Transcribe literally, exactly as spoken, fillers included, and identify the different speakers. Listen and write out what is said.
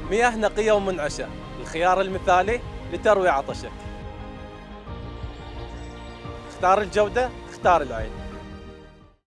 Speaker 1: مياه نقية ومنعشة، الخيار المثالي لتروي عطشك. اختار الجودة، اختار العين.